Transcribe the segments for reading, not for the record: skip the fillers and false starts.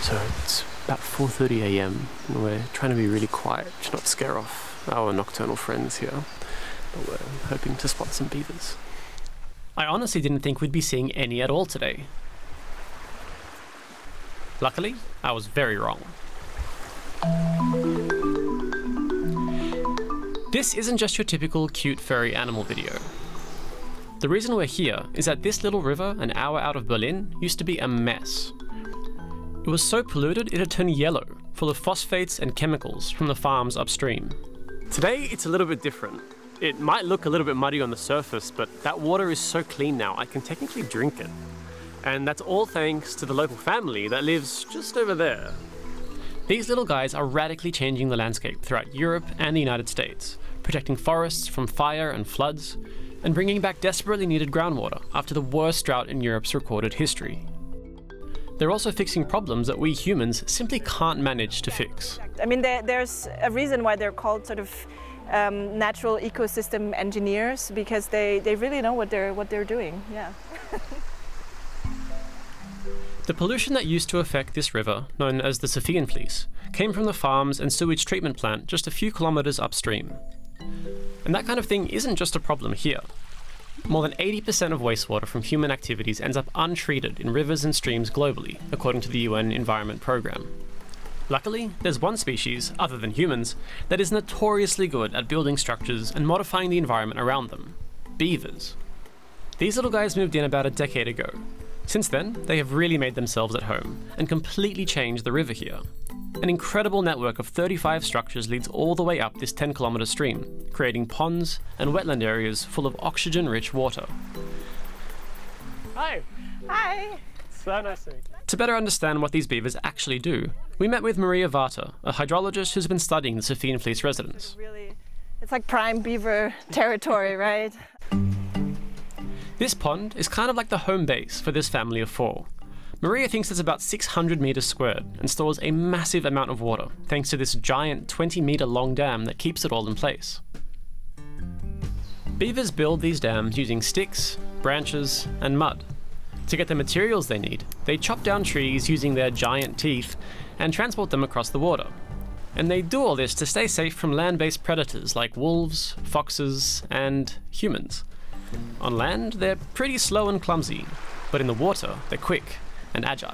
So it's about 4:30 AM and we're trying to be really quiet to not scare off our nocturnal friends here, but we're hoping to spot some beavers. I honestly didn't think we'd be seeing any at all today. Luckily, I was very wrong. This isn't just your typical cute furry animal video. The reason we're here is that this little river an hour out of Berlin used to be a mess. It was so polluted it had turned yellow, full of phosphates and chemicals from the farms upstream. Today it's a little bit different. It might look a little bit muddy on the surface, but that water is so clean now I can technically drink it. And that's all thanks to the local family that lives just over there. These little guys are radically changing the landscape throughout Europe and the United States, protecting forests from fire and floods, and bringing back desperately needed groundwater after the worst drought in Europe's recorded history. They're also fixing problems that we humans simply can't manage to fix. I mean, there's a reason why they're called sort of natural ecosystem engineers, because they really know what they're doing. Yeah. The pollution that used to affect this river, known as the Sophienfließ, came from the farms and sewage treatment plant just a few kilometers upstream. And that kind of thing isn't just a problem here. More than 80% of wastewater from human activities ends up untreated in rivers and streams globally, according to the UN Environment Programme. Luckily, there's one species, other than humans, that is notoriously good at building structures and modifying the environment around them: beavers. These little guys moved in about a decade ago. Since then, they have really made themselves at home and completely changed the river here. An incredible network of 35 structures leads all the way up this 10-kilometer stream, creating ponds and wetland areas full of oxygen-rich water. Hi! Hi! So nice to meet you. To better understand what these beavers actually do, we met with Maria Varta, a hydrologist who's been studying the Sophienfließ residents. It's like prime beaver territory, right? This pond is kind of like the home base for this family of 4. Maria thinks it's about 600 meters squared and stores a massive amount of water thanks to this giant 20-meter long dam that keeps it all in place. Beavers build these dams using sticks, branches, and mud. To get the materials they need, they chop down trees using their giant teeth and transport them across the water. And they do all this to stay safe from land-based predators like wolves, foxes, and humans. On land, they're pretty slow and clumsy, but in the water, they're quick and agile.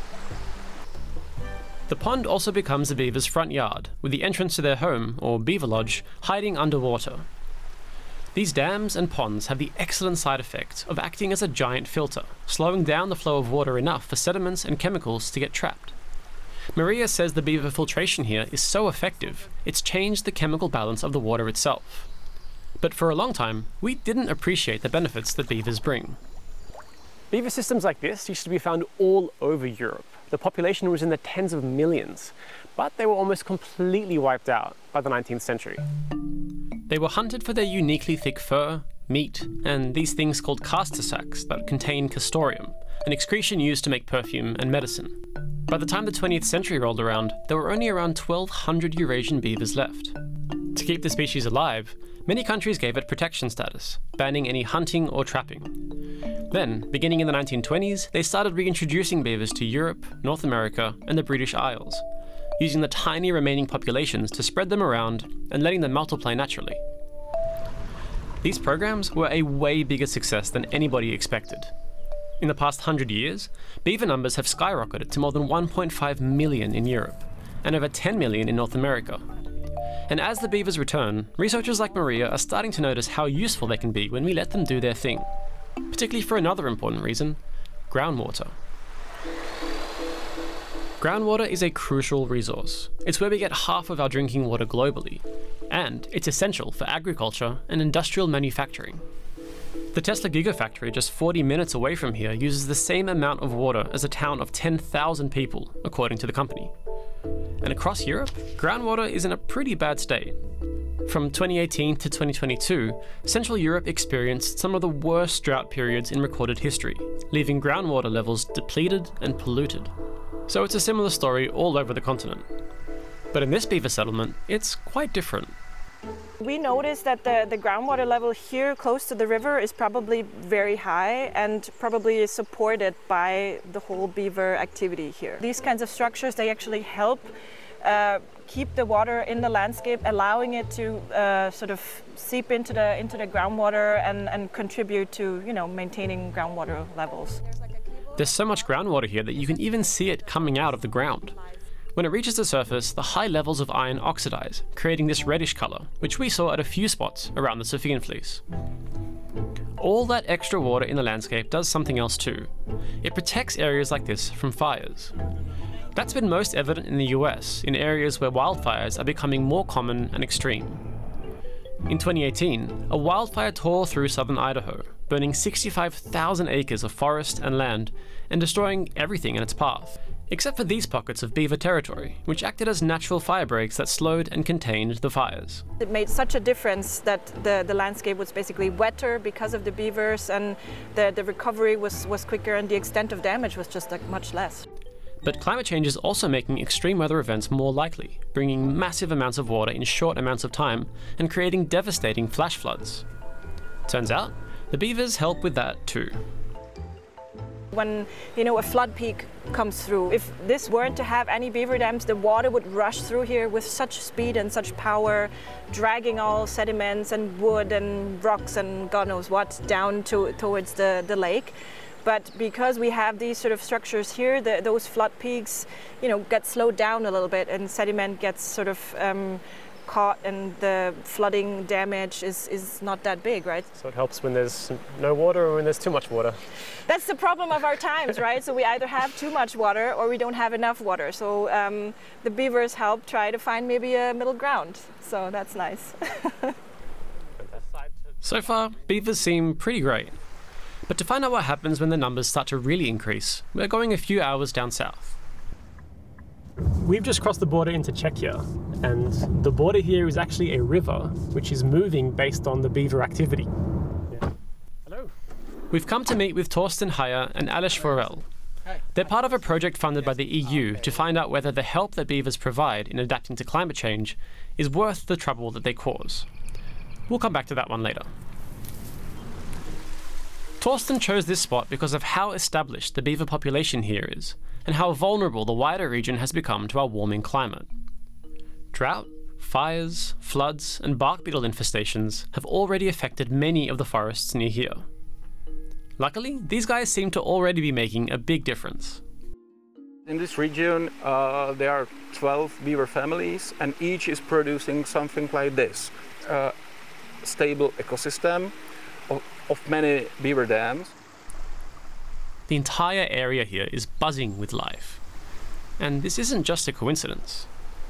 The pond also becomes the beavers' front yard, with the entrance to their home, or beaver lodge, hiding underwater. These dams and ponds have the excellent side effect of acting as a giant filter, slowing down the flow of water enough for sediments and chemicals to get trapped. Maria says the beaver filtration here is so effective, it's changed the chemical balance of the water itself. But for a long time, we didn't appreciate the benefits that beavers bring. Beaver systems like this used to be found all over Europe. The population was in the tens of millions, but they were almost completely wiped out by the 19th century. They were hunted for their uniquely thick fur, meat, and these things called castor sacs that contain castoreum, an excretion used to make perfume and medicine. By the time the 20th century rolled around, there were only around 1,200 Eurasian beavers left. To keep the species alive, many countries gave it protection status, banning any hunting or trapping. Then, beginning in the 1920s, they started reintroducing beavers to Europe, North America, and the British Isles, using the tiny remaining populations to spread them around and letting them multiply naturally. These programs were a way bigger success than anybody expected. In the past 100 years, beaver numbers have skyrocketed to more than 1.5 million in Europe, and over 10 million in North America. And as the beavers return, researchers like Maria are starting to notice how useful they can be when we let them do their thing. Particularly for another important reason: groundwater. Groundwater is a crucial resource. It's where we get half of our drinking water globally, and it's essential for agriculture and industrial manufacturing. The Tesla Gigafactory just 40 minutes away from here uses the same amount of water as a town of 10,000 people, according to the company. And across Europe, groundwater is in a pretty bad state. From 2018 to 2022, Central Europe experienced some of the worst drought periods in recorded history, leaving groundwater levels depleted and polluted. So it's a similar story all over the continent. But in this beaver settlement, it's quite different. We noticed that the groundwater level here close to the river is probably very high and probably is supported by the whole beaver activity here. These kinds of structures, they actually help keep the water in the landscape, allowing it to sort of seep into the groundwater and contribute to, you know, maintaining groundwater levels. There's so much groundwater here that you can even see it coming out of the ground. When it reaches the surface, the high levels of iron oxidize, creating this reddish color, which we saw at a few spots around the Sophienfließ. All that extra water in the landscape does something else too. It protects areas like this from fires. That's been most evident in the US, in areas where wildfires are becoming more common and extreme. In 2018, a wildfire tore through southern Idaho, burning 65,000 acres of forest and land and destroying everything in its path, except for these pockets of beaver territory, which acted as natural fire breaks that slowed and contained the fires. It made such a difference that the landscape was basically wetter because of the beavers, and the recovery was quicker, and the extent of damage was just like much less. But climate change is also making extreme weather events more likely, bringing massive amounts of water in short amounts of time and creating devastating flash floods. Turns out, the beavers help with that too. When, you know, a flood peak comes through, if this weren't to have any beaver dams, the water would rush through here with such speed and such power, dragging all sediments and wood and rocks and God knows what down towards the lake. But because we have these sort of structures here, those flood peaks, you know, get slowed down a little bit, and sediment gets sort of caught, and the flooding damage is not that big, right? So it helps when there's no water or when there's too much water. That's the problem of our times, right? So we either have too much water or we don't have enough water. So the beavers help try to find maybe a middle ground. So that's nice. So far, beavers seem pretty great. But to find out what happens when the numbers start to really increase, we're going a few hours down south. We've just crossed the border into Czechia, and the border here is actually a river which is moving based on the beaver activity. Yeah. Hello. We've come to meet with Torsten Heyer and Alice Forel. They're part of a project funded by the EU to find out whether the help that beavers provide in adapting to climate change is worth the trouble that they cause. We'll come back to that one later. Torsten chose this spot because of how established the beaver population here is, and how vulnerable the wider region has become to our warming climate. Drought, fires, floods, and bark beetle infestations have already affected many of the forests near here. Luckily, these guys seem to already be making a big difference. In this region, there are 12 beaver families, and each is producing something like this. Stable ecosystem of many beaver dams. The entire area here is buzzing with life. And this isn't just a coincidence.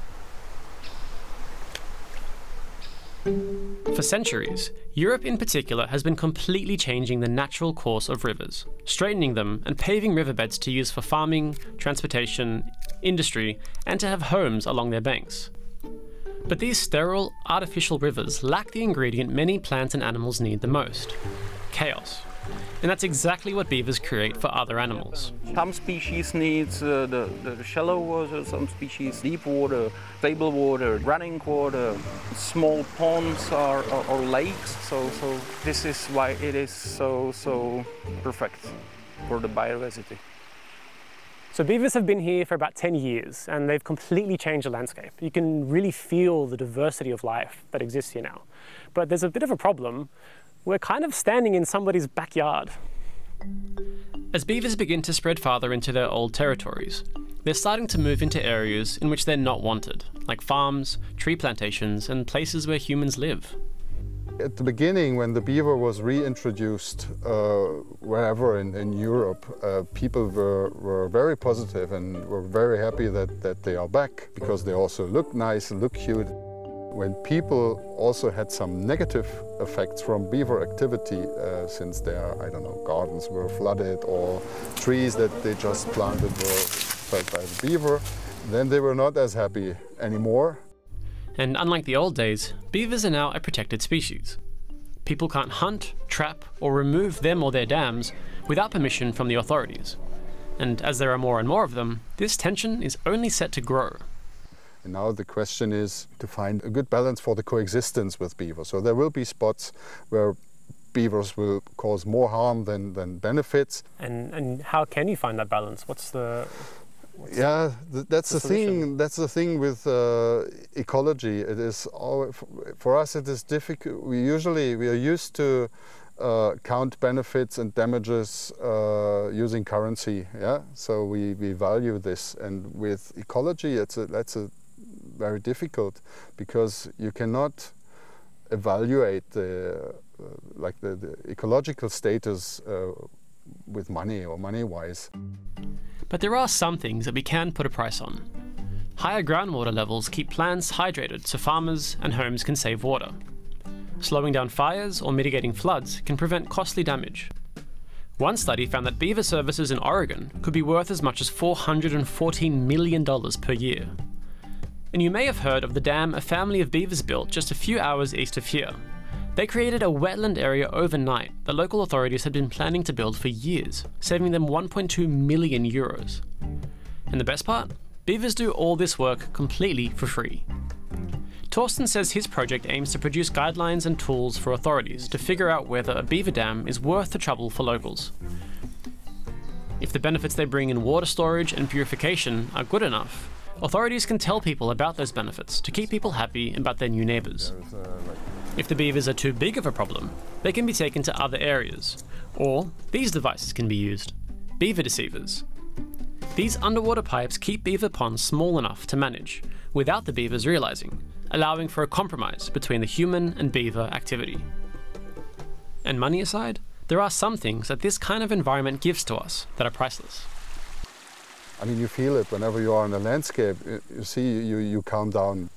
For centuries, Europe in particular has been completely changing the natural course of rivers, straightening them and paving riverbeds to use for farming, transportation, industry, and to have homes along their banks. But these sterile, artificial rivers lack the ingredient many plants and animals need the most: chaos. And that's exactly what beavers create for other animals. Some species need the shallow water, some species deep water, stable water, running water, small ponds or lakes. So this is why it is so perfect for the biodiversity. So beavers have been here for about 10 years, and they've completely changed the landscape. You can really feel the diversity of life that exists here now. But there's a bit of a problem. We're kind of standing in somebody's backyard. As beavers begin to spread farther into their old territories, they're starting to move into areas in which they're not wanted, like farms, tree plantations, and places where humans live. At the beginning, when the beaver was reintroduced wherever in Europe, people were very positive and were very happy that they are back, because they also look nice and look cute. When people also had some negative effects from beaver activity, since their, I don't know, gardens were flooded or trees that they just planted were felled by the beaver, then they were not as happy anymore. And unlike the old days, beavers are now a protected species. People can't hunt, trap, or remove them or their dams without permission from the authorities. And as there are more and more of them, this tension is only set to grow. And now the question is to find a good balance for the coexistence with beaver. So there will be spots where beavers will cause more harm than benefits. And how can you find that balance? That's the thing. That's the thing with ecology. It is for us. It is difficult. We are used to count benefits and damages using currency. Yeah, so we value this, and with ecology, that's very difficult because you cannot evaluate the ecological status with money or money-wise. But there are some things that we can put a price on. Higher groundwater levels keep plants hydrated so farmers and homes can save water. Slowing down fires or mitigating floods can prevent costly damage. One study found that beaver services in Oregon could be worth as much as $414 million per year. And you may have heard of the dam a family of beavers built just a few hours east of here. They created a wetland area overnight that local authorities had been planning to build for years, saving them 1.2 million euros. And the best part? Beavers do all this work completely for free. Torsten says his project aims to produce guidelines and tools for authorities to figure out whether a beaver dam is worth the trouble for locals. If the benefits they bring in water storage and purification are good enough, authorities can tell people about those benefits to keep people happy about their new neighbours. If the beavers are too big of a problem, they can be taken to other areas. Or these devices can be used: beaver deceivers. These underwater pipes keep beaver ponds small enough to manage, without the beavers realising, allowing for a compromise between the human and beaver activity. And money aside, there are some things that this kind of environment gives to us that are priceless. I mean, you feel it whenever you are in a landscape. You see, you calm down.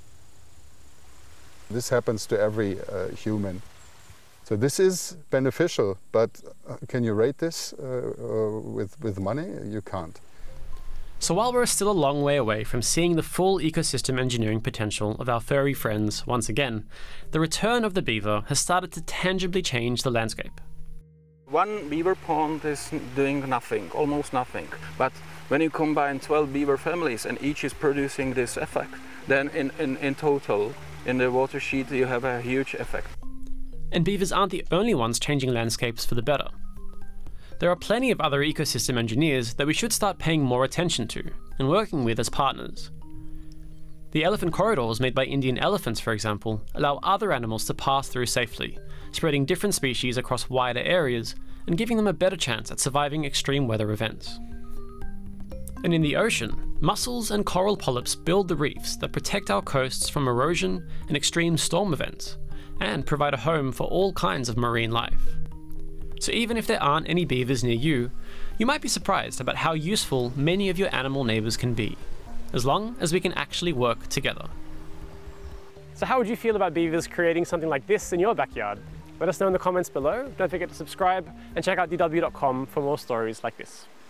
This happens to every human. So this is beneficial, but can you rate this with money? You can't. So while we're still a long way away from seeing the full ecosystem engineering potential of our furry friends once again, the return of the beaver has started to tangibly change the landscape. One beaver pond is doing nothing, almost nothing. But when you combine 12 beaver families and each is producing this effect, then in total, in the watershed, you have a huge effect. And beavers aren't the only ones changing landscapes for the better. There are plenty of other ecosystem engineers that we should start paying more attention to and working with as partners. The elephant corridors made by Indian elephants, for example, allow other animals to pass through safely, spreading different species across wider areas and giving them a better chance at surviving extreme weather events. And in the ocean, mussels and coral polyps build the reefs that protect our coasts from erosion and extreme storm events, and provide a home for all kinds of marine life. So even if there aren't any beavers near you, you might be surprised about how useful many of your animal neighbours can be, as long as we can actually work together. So how would you feel about beavers creating something like this in your backyard? Let us know in the comments below. Don't forget to subscribe and check out dw.com for more stories like this.